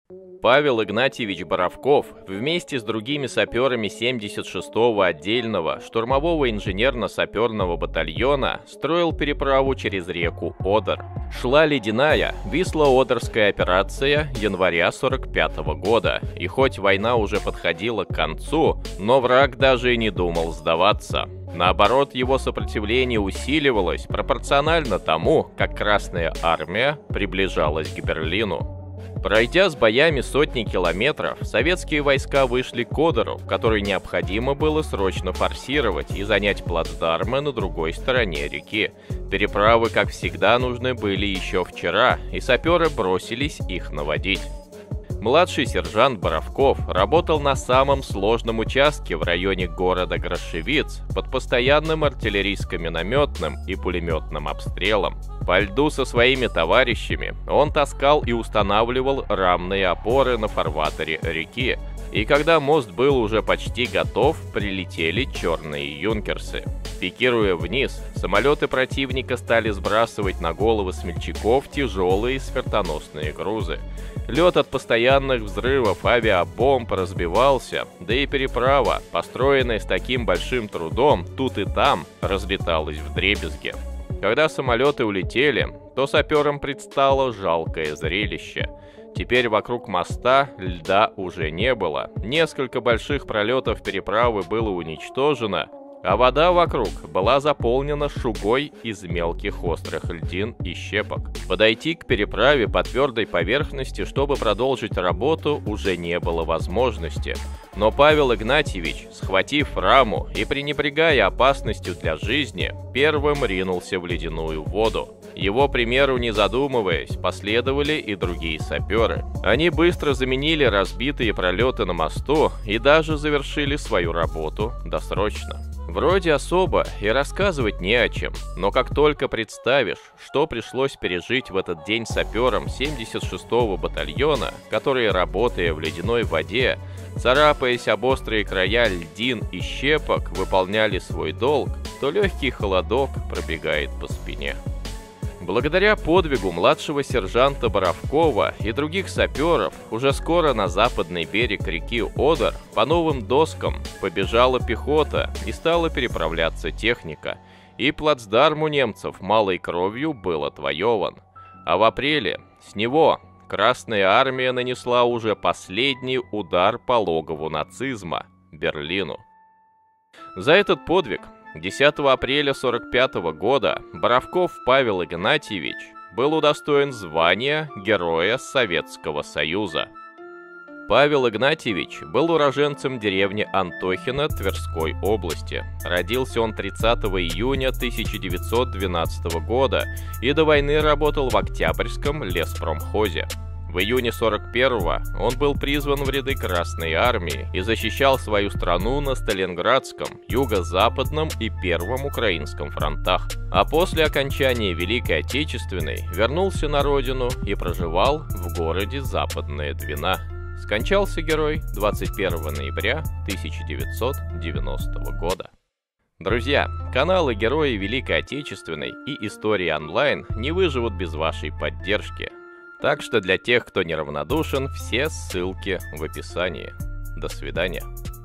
Павел Игнатьевич Боровков вместе с другими саперами 76-го отдельного штурмового инженерно-саперного батальона строил переправу через реку Одер. Шла ледяная Висло-Одерская операция января 45-го года, и хоть война уже подходила к концу, но враг даже и не думал сдаваться. Наоборот, его сопротивление усиливалось пропорционально тому, как Красная Армия приближалась к Берлину. Пройдя с боями сотни километров, советские войска вышли к Одеру, который необходимо было срочно форсировать и занять плацдармы на другой стороне реки. Переправы, как всегда, нужны были еще вчера, и саперы бросились их наводить. Младший сержант Боровков работал на самом сложном участке в районе города Грошевиц под постоянным артиллерийско-минометным и пулеметным обстрелом. По льду со своими товарищами он таскал и устанавливал рамные опоры на фарватере реки, и когда мост был уже почти готов, прилетели черные юнкерсы. Пикируя вниз, самолеты противника стали сбрасывать на головы смельчаков тяжелые смертоносные грузы. Лед от постоянных взрывов авиабомб разбивался, да и переправа, построенная с таким большим трудом, тут и там разлеталась вдребезги. Когда самолеты улетели, то саперам предстало жалкое зрелище. Теперь вокруг моста льда уже не было, несколько больших пролетов переправы было уничтожено, а вода вокруг была заполнена шугой из мелких острых льдин и щепок. Подойти к переправе по твердой поверхности, чтобы продолжить работу, уже не было возможности. Но Павел Игнатьевич, схватив раму и пренебрегая опасностью для жизни, первым ринулся в ледяную воду. Его примеру, не задумываясь, последовали и другие саперы. Они быстро заменили разбитые пролеты на мосту и даже завершили свою работу досрочно. Вроде особо и рассказывать не о чем, но как только представишь, что пришлось пережить в этот день саперам 76-го батальона, которые, работая в ледяной воде, царапаясь об острые края льдин и щепок, выполняли свой долг, то легкий холодок пробегает по спине. Благодаря подвигу младшего сержанта Боровкова и других саперов, уже скоро на западный берег реки Одер по новым доскам побежала пехота и стала переправляться техника, и плацдарм у немцев малой кровью был отвоеван. А в апреле с него Красная Армия нанесла уже последний удар по логову нацизма – Берлину. За этот подвиг 10 апреля 1945 года Боровков Павел Игнатьевич был удостоен звания Героя Советского Союза. Павел Игнатьевич был уроженцем деревни Антохино Тверской области. Родился он 30 июня 1912 года и до войны работал в Октябрьском леспромхозе. В июне 41-го он был призван в ряды Красной Армии и защищал свою страну на Сталинградском, Юго-Западном и Первом Украинском фронтах. А после окончания Великой Отечественной вернулся на родину и проживал в городе Западная Двина. Скончался герой 21 ноября 1990 года. Друзья, каналы Герои Великой Отечественной и Истории онлайн не выживут без вашей поддержки. Так что для тех, кто неравнодушен, все ссылки в описании. До свидания.